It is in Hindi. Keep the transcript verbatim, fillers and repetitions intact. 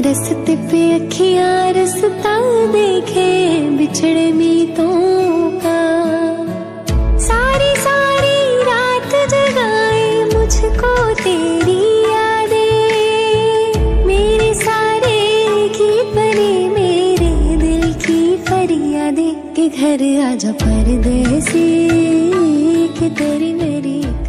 रस्ते पे अखियां रास्ता देखे बिछड़े मीतों का। सारी सारी रात जगाए मुझको तेरी यादें, मेरे सारे की परी मेरे दिल की फरियादें। कि घर आजा परदेसी कि तेरी मेरी